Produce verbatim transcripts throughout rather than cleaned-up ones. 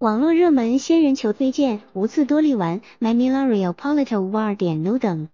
网络热门仙人球推荐：无刺多利丸 ，Mammillaria Polito var 点 Nudum。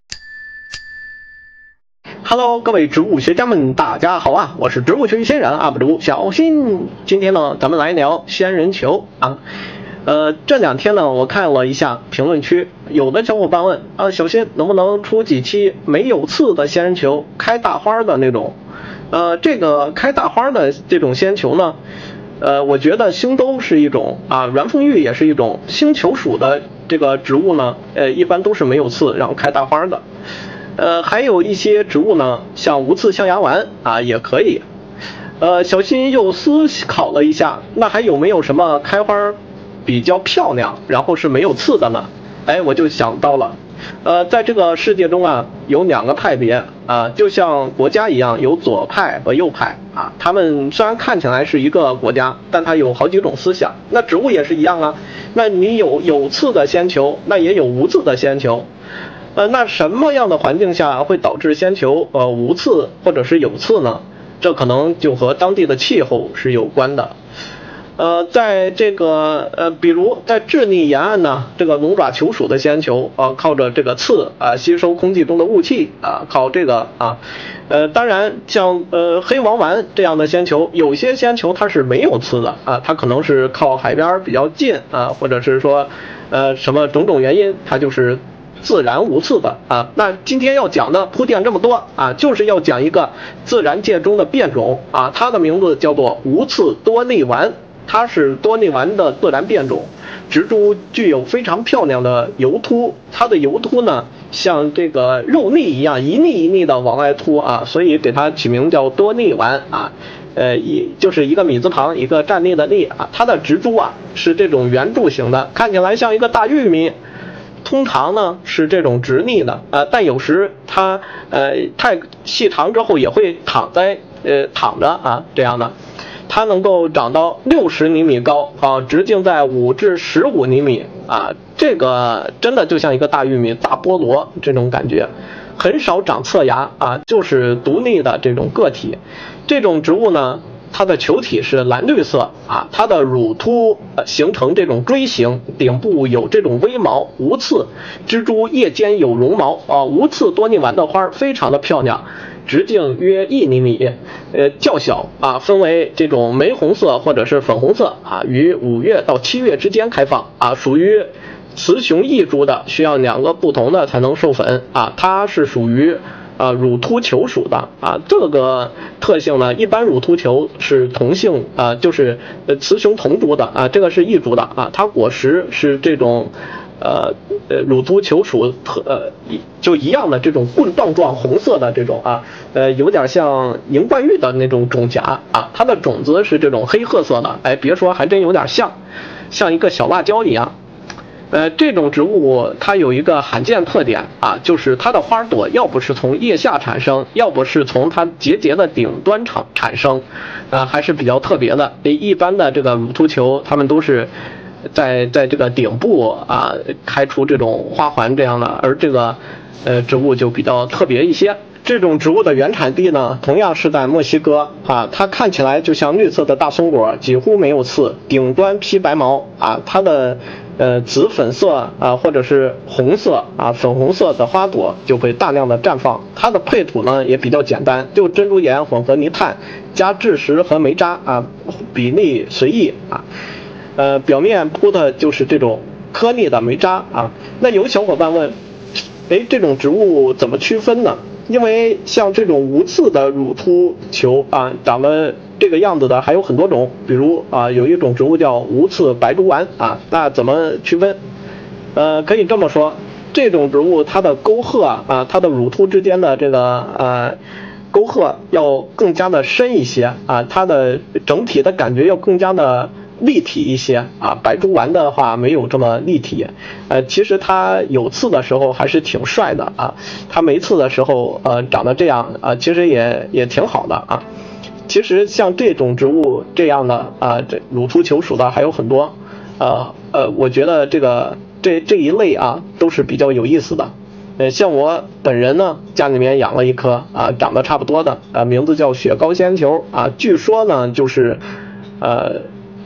Hello， 各位植物学家们，大家好啊！我是植物学仙人 U P 主小新。今天呢，咱们来聊仙人球啊。呃，这两天呢，我看了一下评论区，有的小伙伴问啊，小新能不能出几期没有刺的仙人球，开大花的那种？呃，这个开大花的这种仙人球呢，呃，我觉得星兜是一种啊，软凤玉也是一种，星球属的这个植物呢，呃，一般都是没有刺，然后开大花的。呃，还有一些植物呢，像无刺象牙丸啊，也可以。呃，小新又思考了一下，那还有没有什么开花比较漂亮，然后是没有刺的呢？哎，我就想到了，呃，在这个世界中啊，有两个派别啊，就像国家一样，有左派和右派啊。他们虽然看起来是一个国家，但它有好几种思想。那植物也是一样啊，那你有有刺的仙球，那也有无刺的仙球。呃，那什么样的环境下会导致仙球呃无刺或者是有刺呢？这可能就和当地的气候是有关的。呃，在这个呃，比如在智利沿岸呢，这个龙爪球属的仙球啊、呃，靠着这个刺啊、呃、吸收空气中的雾气啊、呃，靠这个啊，呃，当然像呃黑王丸这样的仙球，有些仙球它是没有刺的啊、呃，它可能是靠海边比较近啊、呃，或者是说呃什么种种原因，它就是自然无刺的啊。那今天要讲的铺垫这么多啊，就是要讲一个自然界中的变种啊，它的名字叫做无刺多利丸，它是多利丸的自然变种。植株具有非常漂亮的油突，它的油突呢像这个肉粒一样一粒一粒的往外凸啊，所以给它起名叫多利丸啊。呃，一就是一个米字旁一个站立的立啊，它的植株啊是这种圆柱形的，看起来像一个大玉米。通常呢是这种直立的，呃，但有时它呃太细长之后也会躺在呃躺着啊这样的，它能够长到六十厘米高啊，直径在五至十五厘米啊，这个真的就像一个大玉米、大菠萝这种感觉，很少长侧芽啊，就是独立的这种个体。这种植物呢，它的球体是蓝绿色啊，它的乳突、呃、形成这种锥形，顶部有这种微毛，无刺，植株叶间有绒毛啊，无刺多利丸的花非常的漂亮，直径约一厘米，呃较小啊，分为这种玫红色或者是粉红色啊，于五月到七月之间开放啊，属于雌雄异株的，需要两个不同的才能授粉啊，它是属于啊，乳突球属的啊，这个特性呢，一般乳突球是同性啊，就是呃雌雄同株的啊，这个是异株的啊，它果实是这种呃呃乳突球属特呃就一样的这种棍状状红色的这种啊，呃有点像银冠玉的那种种荚啊，它的种子是这种黑褐色的，哎，别说还真有点像，像一个小辣椒一样。呃，这种植物它有一个罕见特点啊，就是它的花朵要不是从叶下产生，要不是从它节节的顶端产产生，啊，还是比较特别的。一般的这个乳突球，它们都是在在这个顶部啊开出这种花环这样的，而这个呃植物就比较特别一些。这种植物的原产地呢，同样是在墨西哥啊，它看起来就像绿色的大松果，几乎没有刺，顶端披白毛啊，它的呃紫粉色啊或者是红色啊粉红色的花朵就会大量的绽放。它的配土呢也比较简单，就珍珠岩混合泥炭加蛭石和煤渣啊，比例随意啊，呃表面铺的就是这种颗粒的煤渣啊。那有小伙伴问，哎，这种植物怎么区分呢？因为像这种无刺的乳突球啊，长得这个样子的还有很多种，比如啊，有一种植物叫无刺白珠丸啊，那怎么区分？呃，可以这么说，这种植物它的沟壑啊，它的乳突之间的这个呃沟壑要更加的深一些啊，它的整体的感觉要更加的立体一些啊，白珠丸的话没有这么立体，呃，其实它有刺的时候还是挺帅的啊，它没刺的时候呃长得这样啊，其实也也挺好的啊。其实像这种植物这样的啊，这乳突球属的还有很多，呃呃，我觉得这个这这一类啊都是比较有意思的。呃，像我本人呢，家里面养了一颗啊，长得差不多的，啊，名字叫雪糕仙球啊，据说呢就是呃。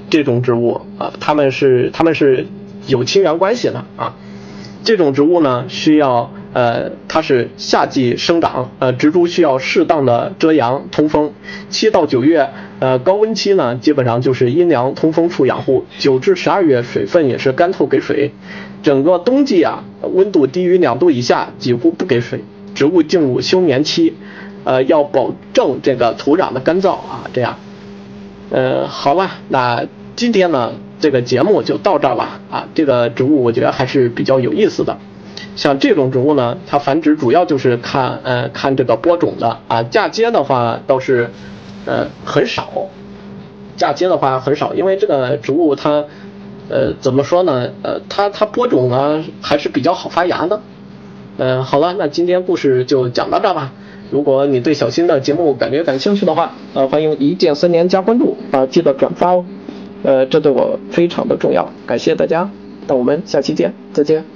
这种植物啊，它们是它们是有亲缘关系的啊。这种植物呢，需要呃，它是夏季生长，呃，植株需要适当的遮阳通风。七到九月，呃，高温期呢，基本上就是阴凉通风处养护。九至十二月，水分也是干透给水。整个冬季啊，温度低于两度以下，几乎不给水。植物进入休眠期，呃，要保证这个土壤的干燥啊，这样。呃，好吧，那今天呢，这个节目就到这儿吧。啊，这个植物我觉得还是比较有意思的。像这种植物呢，它繁殖主要就是看呃看这个播种的啊，嫁接的话倒是呃很少，嫁接的话很少，因为这个植物它呃怎么说呢，呃它它播种呢还是比较好发芽的。呃好了，那今天故事就讲到这吧。如果你对小新的节目感觉感兴趣的话，呃欢迎一键三连加关注啊，记得转发哦，呃这对我非常的重要，感谢大家，那我们下期见，再见。